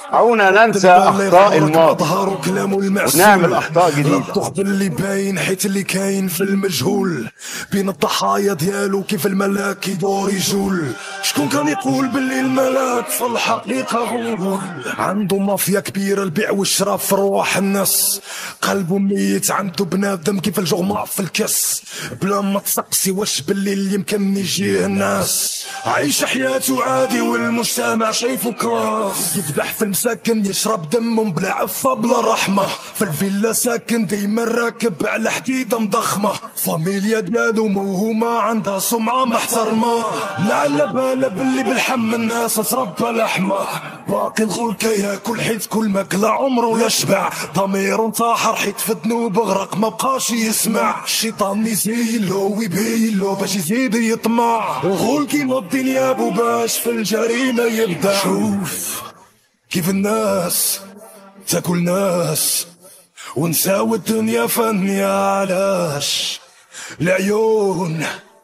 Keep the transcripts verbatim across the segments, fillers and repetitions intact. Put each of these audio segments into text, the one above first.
دعونا ننسى أخطاء الماضي ونعمل أخطاء جديدة. الضغط اللي باين حيت اللي كاين في المجهول بين الضحايا ديالو كيف الملاك يدور يجول. شكون كان يقول باللي الملاك في الحقيقة غول؟ عنده مافيا كبيرة البيع والشراء في رواح الناس، قلبه ميت عنده بنادم كيف الجغماء في الكاس، بلا ما تسقسي واش باللي يمكن يجيه الناس. عايش حياته عادي والمجتمع شايفه كلاس، يذبح في المساكن يشرب دمهم بلا عفة بلا رحمة، في الفيلا ساكن ديما راكب على حديدة مضخمة، فاميليا ديالو موهومة عندها سمعة محترمة، لا على باله باللي بالحم الناس تربى لحمة، باقي الغول كياكل حيت كل ماكلة عمره لا شبع، ضميرو انتحر حيت في الذنوب غرق ما بقاش يسمع، الشيطان يزيلو ويبيلو باش يزيد يطمع، الغول كينوض ديابو باش في الجريمة يبدع. شوف كيف الناس تاكل ناس ونساو الدنيا فانية، علاش العيون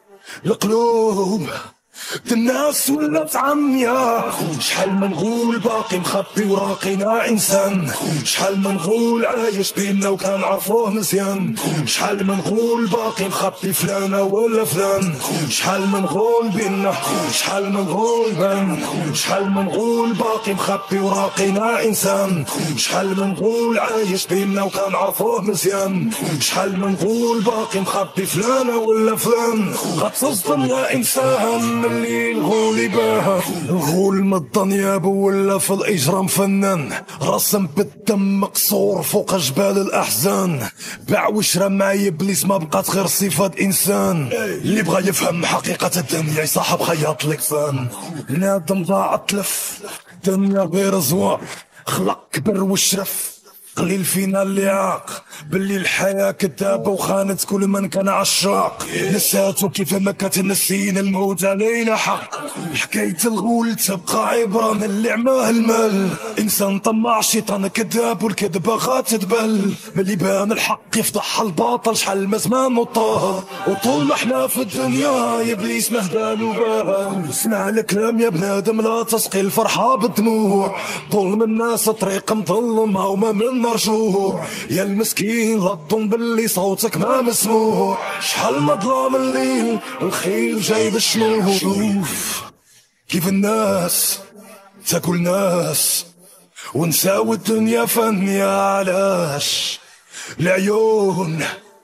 القلوب الناس ولات عميا، شحال من غول باقي مخبي وراقينا انسان، شحال من غول عايش بينا وكان عرفوه مزيان، شحال من غول باقي مخبي فلانة ولا فلان، شحال من غول بينا شحال من غول بان، شحال من غول باقي مخبي وراقينا انسان، شحال من غول عايش بينا وكان عرفوه مزيان، شحال من غول باقي مخبي فلانة ولا فلان، غتصدم يا انسان اللي الغول يباها، الغول من الدنيا ولا في الاجرام فنان، رسم بالدم مقصور فوق جبال الاحزان، باع وشرى مع ابليس ما بقات غير صفة انسان، اللي بغى يفهم حقيقة الدنيا يصاحب خياط الكفان، بنادم ضاع تلف الدنيا غير زوار، خلق كبر وشرف قليل فينا اللي عاق، باللي الحياة كذابة وخانت كل من كان عشاق، نساتو كيف ما كتنسين الموت علينا حق، حكاية الغول تبقى عبرة من اللي عماه المال، إنسان طماع شيطان كذاب والكذبة غاتدبل، ملي بان الحق يفضح الباطل شحال ما زمان وطار، وطول ما احنا في الدنيا إبليس مهدان وبان، اسمع الكلام يا بنادم لا تسقي الفرحة بالدموع، ظلم الناس طريق مظلمة وما من مرجوع، يا المسكين لا تظن باللي صوتك ما مسموع، شحال ما ظلام الليل الخير جاي بالشموع. شوف كيف الناس تاكل ناس ونساو الدنيا فانية، علاش العيون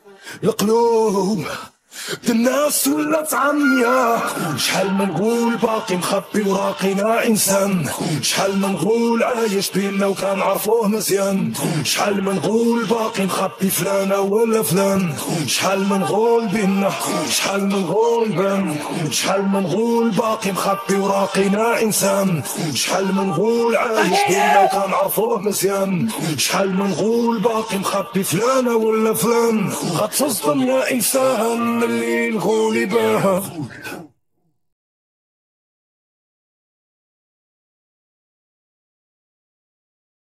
القلوب الناس ولات عميا، شحال من غول باقي مخبي وراقينا انسان، شحال من غول عايش بينا وكان عرفوه مزيان، شحال من غول باقي مخبي فلانة ولا فلان، شحال من غول بينا شحال من غول بان، شحال من غول باقي مخبي وراقينا انسان، شحال من غول عايش بينا وكان عرفوه مزيان، شحال من غول باقي مخبي فلانة ولا فلان، غتصدم يا انسان اللي الغول يباها.